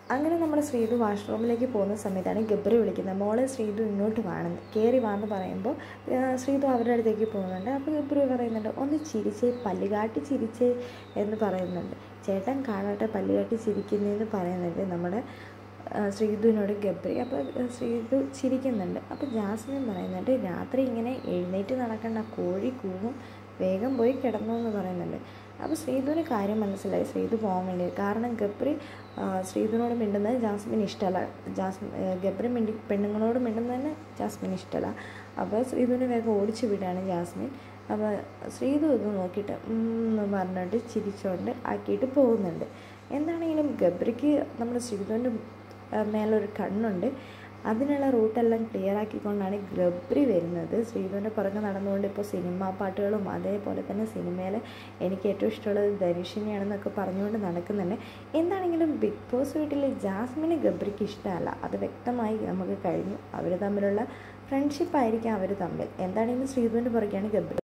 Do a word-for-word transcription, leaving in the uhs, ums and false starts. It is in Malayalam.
അങ്ങനെ നമ്മുടെ ശ്രീതു വാഷ്റൂമിലേക്ക് പോകുന്ന സമയത്താണ് ഗബ്രി വിളിക്കുന്നത്. മോളെ ശ്രീതു ഇങ്ങോട്ട് വാണെന്ന് കയറി വാന്ന് പറയുമ്പോൾ ശ്രീതു അവരുടെ അടുത്തേക്ക് പോകുന്നുണ്ട്. അപ്പോൾ ഗബ്രി പറയുന്നുണ്ട്, ഒന്ന് ചിരിച്ചേ, പല്ലുകാട്ടി ചിരിച്ചേ എന്ന് പറയുന്നുണ്ട്. ചേട്ടൻ കാണട്ടെ പല്ലുകാട്ടി ചിരിക്കുന്നതെന്ന് പറയുന്നുണ്ട് നമ്മുടെ ശ്രീതുവിനോട് ഗബ്രി. അപ്പോൾ ശ്രീതു ചിരിക്കുന്നുണ്ട്. അപ്പോൾ ജാസ്മിൻ പറയുന്നുണ്ട്, രാത്രി ഇങ്ങനെ എഴുന്നേറ്റ് നടക്കേണ്ട, കോഴി കൂവും, വേഗം പോയി കിടന്നു എന്ന് പറയുന്നുണ്ട്. അപ്പോൾ ശ്രീതുവിന് കാര്യം മനസ്സിലായി, ശ്രീതു പോകാൻ വേണ്ടി. കാരണം ഗബ്രി ശ്രീതുവിനോട് മിണ്ടുന്നത് ജാസ്മിന് ഇഷ്ടമല്ല. ജാസ്മിൻ ഗബ്രി മിണ്ടി പെണ്ണുങ്ങളോട് മിണ്ടുന്നതന്നെ ജാസ്മിന് ഇഷ്ടമല്ല. അപ്പോൾ ശ്രീതുവിനെ വേഗം ഓടിച്ചു വിടുകയാണ് ജാസ്മിൻ. അപ്പോൾ ശ്രീതു ഇത് നോക്കിയിട്ട് എന്ന് പറഞ്ഞിട്ട് ചിരിച്ചുകൊണ്ട് ആക്കിയിട്ട് പോകുന്നുണ്ട്. എന്താണെങ്കിലും ഗബ്രിക്ക് നമ്മുടെ ശ്രീതുവിൻ്റെ മേലൊരു കണ്ണുണ്ട്. അതിനുള്ള റൂട്ടെല്ലാം ക്ലിയർ ആക്കിക്കൊണ്ടാണ് ഗബ്രി വരുന്നത്. ശ്രീതുവിൻ്റെ പുറകെ നടന്നുകൊണ്ട് ഇപ്പോൾ സിനിമാ പാട്ടുകളും അതേപോലെ തന്നെ സിനിമയിൽ എനിക്ക് ഏറ്റവും ഇഷ്ടമുള്ളത് ധനുഷിനെയാണെന്നൊക്കെ പറഞ്ഞുകൊണ്ട് നടക്കുന്നുണ്ട്. എന്താണെങ്കിലും ബിഗ് ബോസ് വീട്ടിൽ ജാസ്മിന് ഗബ്രിക്ക് ഇഷ്ടമല്ല, അത് വ്യക്തമായി നമുക്ക് കഴിഞ്ഞു. അവർ തമ്മിലുള്ള ഫ്രണ്ട്ഷിപ്പായിരിക്കാം അവർ തമ്മിൽ. എന്താണെങ്കിലും ശ്രീതുവിൻ്റെ പുറകെയാണ് ഗബ്രി.